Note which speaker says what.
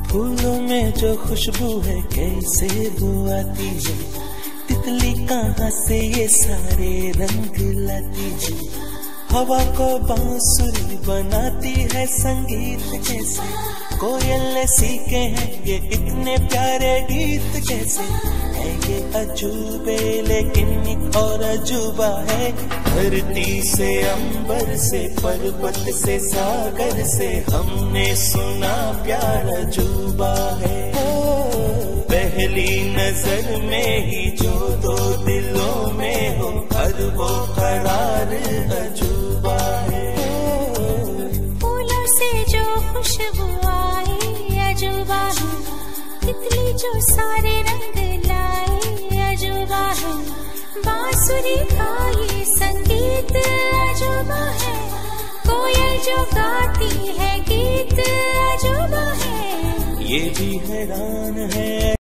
Speaker 1: फूलों में जो खुशबू है कैसे वो आती है, तितली कहाँ से ये सारे रंग लाती है। हवा को बांसुरी बनाती है संगीत कैसे, कोयल ने सीखे हैं ये इतने प्यारे गीत कैसे। है ये अजूबे लेकिन एक और अजूबा है, धरती से अंबर से पर्वत से सागर से हमने सुना प्यार अजूबा है। पहली नजर में ही जो दो दिलों में हो हर वो करार अजूबा है।
Speaker 2: फूलों से जो खुशबू आई अजूबा है, तितली जो सारे रंग लाई अजूबा है। बांसुरी का ये संगीत अजूबा है, कोयल जो गाती है गीत अजूबा है।
Speaker 1: ये भी हैरान है